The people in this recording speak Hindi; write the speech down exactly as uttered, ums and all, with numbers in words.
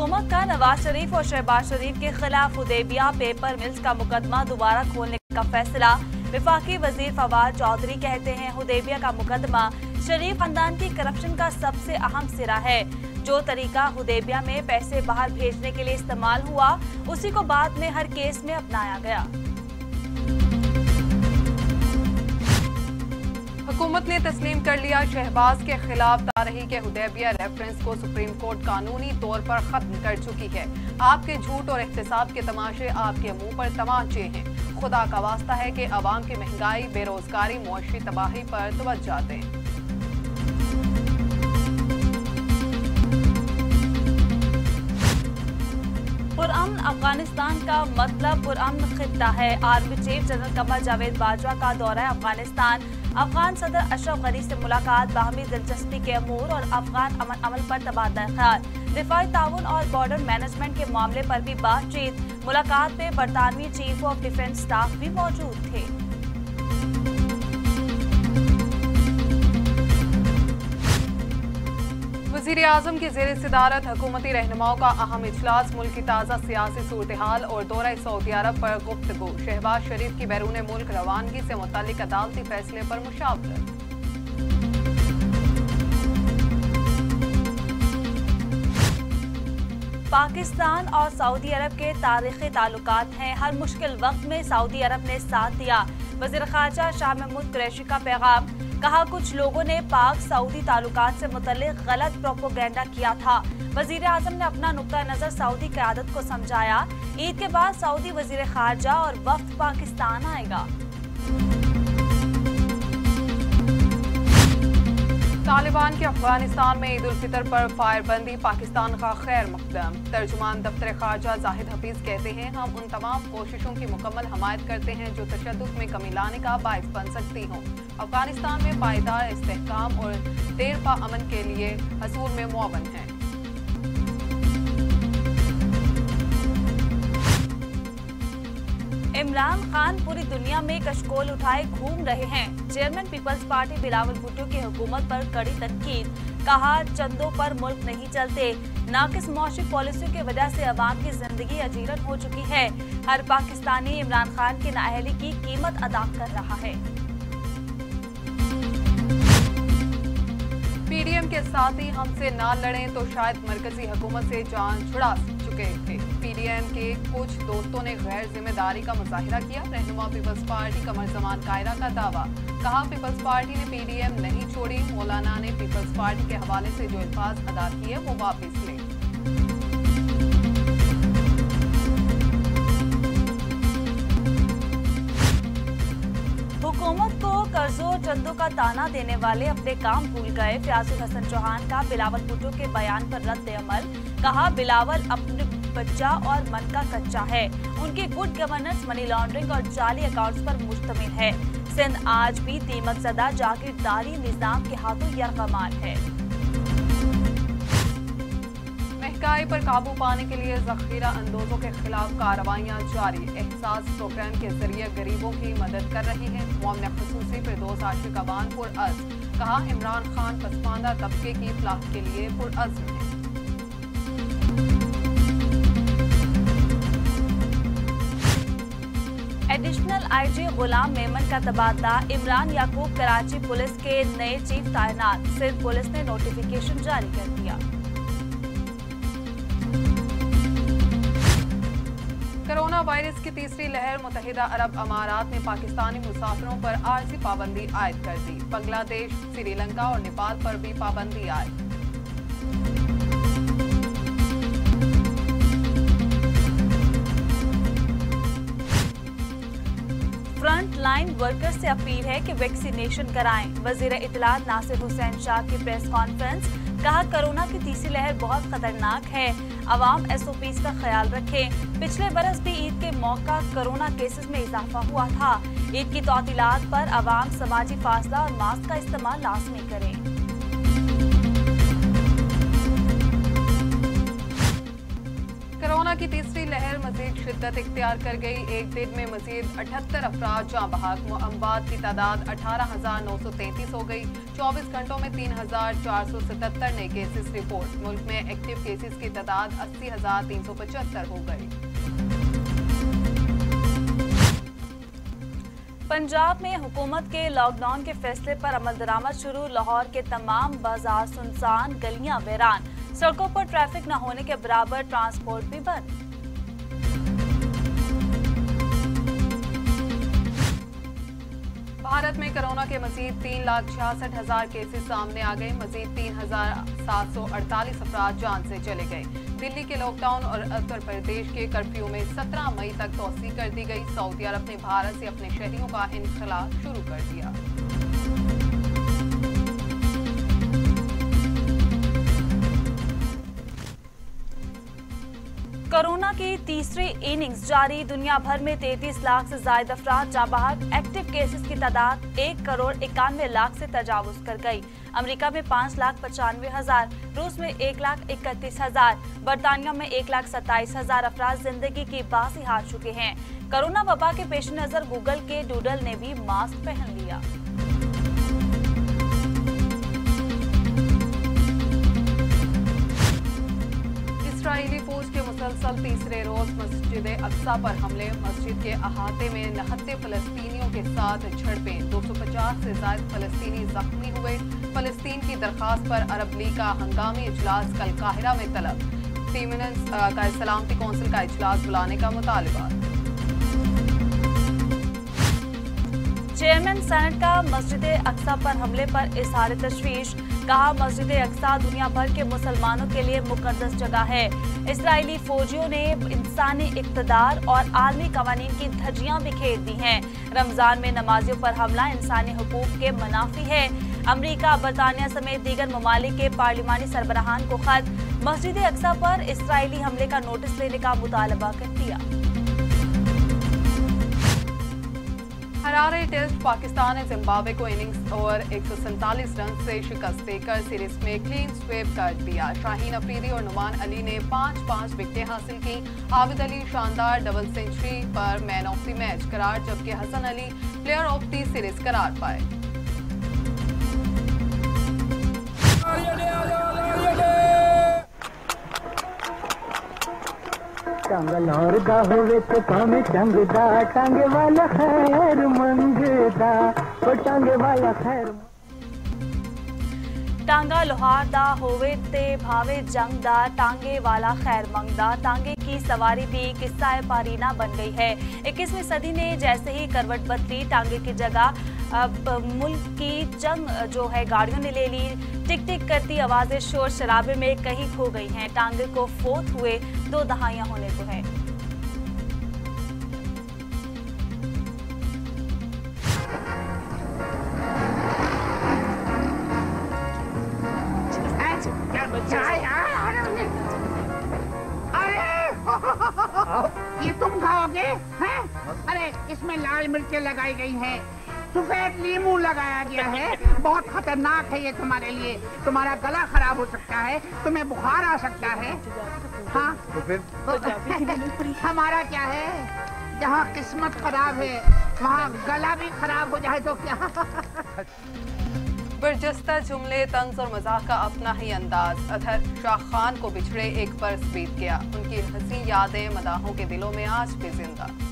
हुकूमत का नवाज शरीफ और शहबाज शरीफ के खिलाफ हुदैबिया पेपर मिल्स का मुकदमा दोबारा खोलने का फैसला। विफाकी वजीर फवाद चौधरी कहते हैं हुदैबिया का मुकदमा शरीफ खानदान की करप्शन का सबसे अहम सिरा है। जो तरीका हुदैबिया में पैसे बाहर भेजने के लिए इस्तेमाल हुआ उसी को बाद में हर केस में अपनाया गया। हुकूमत ने तस्लीम कर लिया शहबाज के खिलाफ तारही के हुदैबिया रेफरेंस को सुप्रीम कोर्ट कानूनी तौर पर खत्म कर चुकी है। आपके झूठ और एहतसाब के तमाशे आपके मुंह पर तमाचे हैं। खुदा का वास्ता है कि अवाम की महंगाई, बेरोजगारी, मुआशी तबाही पर तवज्जो दें। पुरअमन अफगानिस्तान का मतलब पुरअमन खित्ता है। Army chief general Qamar Javed Bajwa का दौरा अफगानिस्तान। अफगान सदर अशरफ गनी से मुलाकात, बाहमी दिलचस्पी के अमूर और अफगान अमन अमल पर तबादला ख्याल। दिफाई ताउन और बॉर्डर मैनेजमेंट के मामले पर भी बातचीत। मुलाकात में बरतानवी चीफ ऑफ डिफेंस स्टाफ भी मौजूद थे। वज़ीर आज़म की ज़ेर सदारत हुकूमती रहनुमाओं का अहम इजलास। मुल्क की ताज़ा सियासी सूरत हाल और दौरा सऊदी अरब पर गुफ्तगू। शहबाज शरीफ की बैरून मुल्क रवानगी से मुताल्लिक अदालती फैसले पर मुशावरत। पाकिस्तान और सऊदी अरब के तारीखी ताल्लुकात हैं। हर मुश्किल वक्त में सऊदी अरब ने साथ दिया। वज़ीर ख़ारजा शाह महमूद कुरैशी का पैगाम। कहा कुछ लोगों ने पाक सऊदी ताल्लुकात से मुतल्लिक गलत प्रोपोगेंडा किया था। वज़ीर आज़म ने अपना नुक्ता नज़र सऊदी क़यादत को समझाया। ईद के बाद सऊदी वज़ीर ख़ारजा और वफ़द पाकिस्तान आएगा। तालिबान के अफगानिस्तान में ईद उल फितर पर फायरबंदी पाकिस्तान का खैर मकदम। तर्जुमान दफ्तर ख़ारजा जाहिद हफीज कहते हैं हम उन तमाम कोशिशों की मुकम्मल हमायत करते हैं जो तशद्दुद में कमी लाने का बाइस बन सकती हों। अफगानिस्तान में पायदार इस्तेहकाम और देरपा अमन के लिए हसूल में मुआवन है। इमरान खान पूरी दुनिया में कशकोल उठाए घूम रहे हैं। Chairman peoples party Bilawal Bhutto की हुकूमत पर कड़ी तनकीद। कहा चंदों पर मुल्क नहीं चलते। नाकिस मौशी पॉलिसियों की वजह से अवाम की जिंदगी अजीरन हो चुकी है। हर पाकिस्तानी इमरान खान की नाअहली की कीमत अदा कर रहा है। पीडीएम के साथ ही हमसे ना लड़ें तो शायद मरकजी हुकूमत से जान छुड़ा चुके थे। पीडीएम के कुछ दोस्तों ने गैर जिम्मेदारी का मुजाहिरा किया। रहनुमा पीपल्स पार्टी कमर जमान कायरा का दावा। कहा पीपल्स पार्टी ने पीडीएम नहीं छोड़ी। मौलाना ने पीपल्स पार्टी के हवाले से जो अल्फाज अदा किए वो वापस लें। हुकूमत को कर्जों चंदों का ताना देने वाले अपने काम भूल गए। फयाजुल हसन चौहान का बिलावल भुट्टो के बयान पर रद्द अमल। कहा बिलावल अपने बच्चा और मन का कच्चा है। उनकी गुड गवर्नेंस मनी लॉन्ड्रिंग और जाली अकाउंट्स पर मुश्तमिल है। सिंध आज भी दीमक ज़दा जागीरदारी निजाम के हाथों यरगमाल है। महंगाई पर काबू पाने के लिए जखीरा अंदोजों के खिलाफ कार्रवाइयां जारी। एहसास प्रोग्राम के जरिए गरीबों की मदद कर रही है। मोमिना खसूसी फिरदौस आशिक अवान पुरअज़्म। कहा इमरान खान पसमानदा तबके की फलाह के लिए पुरअज़्म है। एडिशनल आईजी गुलाम मेमन का तबादला। इमरान याकूब कराची पुलिस के नए चीफ तैनात। सिंध पुलिस ने नोटिफिकेशन जारी कर दिया। कोरोना वायरस की तीसरी लहर। मुत्तहिदा अरब अमारात ने पाकिस्तानी मुसाफिरों पर आरजी पाबंदी आयद कर दी। बांग्लादेश, श्रीलंका और नेपाल पर भी पाबंदी आयद। फ्रंट लाइन वर्कर्स से अपील है कि वैक्सीनेशन कराएं। वजीर इत्तलात नासिर हुसैन शाह की प्रेस कॉन्फ्रेंस। कहा कोरोना की तीसरी लहर बहुत खतरनाक है। अवाम एसओपीज का ख्याल रखें। पिछले बरस भी ईद के मौका कोरोना केसेस में इजाफा हुआ था। ईद की तौतीलात पर अवाम समाजी फासला और मास्क का इस्तेमाल लाजमी करें। कोरोना की तीसरी लहर मजीद शिद्दत इख्तियार कर गई। एक दिन में मजीद अठहत्तर अफराद जाँ बहक। अमवात की तादाद अठारह हजार नौ सौ तैंतीस हो गई। चौबीस घंटों में तीन हजार चार सौ सतहत्तर नए केसेस रिपोर्ट। मुल्क में एक्टिव केसेस की तादाद अस्सी हजार तीन सौ पचहत्तर हो गई। पंजाब में हुकूमत के लॉकडाउन के फैसले पर अमल दरामद शुरू। लाहौर के तमाम बाजार सुनसान, गलियां वीरान, सड़कों पर ट्रैफिक न होने के बराबर ट्रांसपोर्ट भी बंद। भारत में कोरोना के मजीद तीन लाख छियासठ हजार केसेस सामने आ गए। मजीद तीन हजार सात सौ अड़तालीस अफराद जान से चले गए। दिल्ली के लॉकडाउन और उत्तर प्रदेश के कर्फ्यू में सत्रह मई तक तोसी कर दी गई। सऊदी अरब ने भारत से अपने शहरियों का इनखला शुरू कर दिया। कोरोना की तीसरी इनिंग्स जारी। दुनिया भर में तैंतीस लाख से ज्यादा अफराद जाँ बहक। एक्टिव केसेस की तादाद एक करोड़ इक्यानवे लाख से तजावुज कर गई। अमेरिका में पाँच लाख पचानवे हजार, रूस में एक लाख इकतीस हजार, बरतानिया में एक लाख सत्ताईस हजार अफराद जिंदगी की बाजी हार चुके हैं। कोरोना वबा के पेश नजर गूगल के डूडल ने भी मास्क पहन लिया। इस्राएली फौज के मुसलसल तीसरे रोज मस्जिद अक्सा पर हमले। मस्जिद के अहाते में नहत्ते फलस्तीनियों के साथ झड़पें। दो सौ पचास से ज्यादा फलस्तीनी जख्मी हुए। फलस्तीन की दरखास्त पर अरब लीग का हंगामी इजलास कल काहिरा में तलब। फीमेंस का सलामती कौंसिल का इजलास बुलाने का मुतालबा। चेयरमैन सेनेट का मस्जिद अक्सा पर हमले पर इजहार तशवीश। कहा, मस्जिद अक्सा दुनिया भर के मुसलमानों के लिए मुकद्दस जगह है। इस्राएली फौजियों ने इंसानी इक़्तिदार और आलमी कवानीन की धज्जियां बिखेर दी हैं। रमजान में नमाजियों पर हमला इंसानी हुकूक के मुनाफी है। अमरीका, बरतानिया समेत दीगर ममालिक के पार्लिमानी सरबराहान को खत। मस्जिद अक्सा पर इसराइली हमले का नोटिस लेने का मुतालबा कर दिया। हरारे टेस्ट पाकिस्तान ने जिम्बाब्वे को इनिंग्स और एक सौ सैंतालीस रन से शिकस्त देकर सीरीज में क्लीन स्वीप कर दिया। शाहीन अफरीदी और नुमान अली ने पांच पांच विकेटें हासिल की। आबिद अली शानदार डबल सेंचुरी पर मैन ऑफ द मैच करार, जबकि Hasan Ali player of the series करार पाए। टांगल दा होवे तो पामे चंगदा, टांगे वाला खैर मंगदा, ओ टांगे वाला खैर। टांगा लोहार दा होवे ते भावे जंग दा, टांगे वाला खैर मंगदा। टांगे की सवारी भी किस्सा पारीना बन गई है। इक्कीसवीं सदी ने जैसे ही करवट बदली, टांगे की जगह अब मुल्क की जंग जो है गाड़ियों ने ले ली। टिक टिक करती आवाजें शोर शराबे में कहीं खो गई हैं। टांगे को फोत हुए दो दहाइयां होने को है। ये तुम खाओगे हैं? अरे इसमें लाल मिर्चें लगाई गई हैं, सफेद नींबू लगाया गया है। बहुत खतरनाक है ये तुम्हारे लिए। तुम्हारा गला खराब हो सकता है, तुम्हें बुखार आ सकता है। हाँ तो फिर हमारा क्या है, जहाँ किस्मत खराब है वहाँ गला भी खराब हो जाए तो क्या। बरजस्ता जुमले, तंज और मजाक का अपना ही अंदाज। अधर शाह खान को बिछड़े एक बरस बीत गया। उनकी हंसी यादें मदाहों के दिलों में आज भी जिंदा।